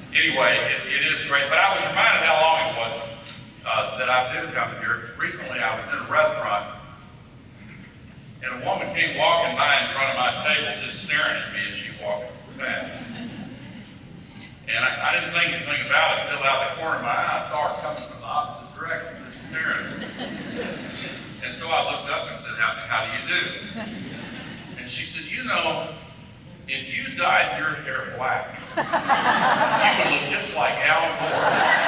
Anyway, it is great. But I was reminded how long it was that I did come here. Recently, I was in a restaurant, and a woman came walking by in front of my table, just staring at me as she walked past. And I didn't think anything about it until out the corner of my eye, I saw her coming from the opposite direction, just staring at me. And so I looked up and said, how do you do? And she said, you know, if you dyed your hair black, you would look just like Gore.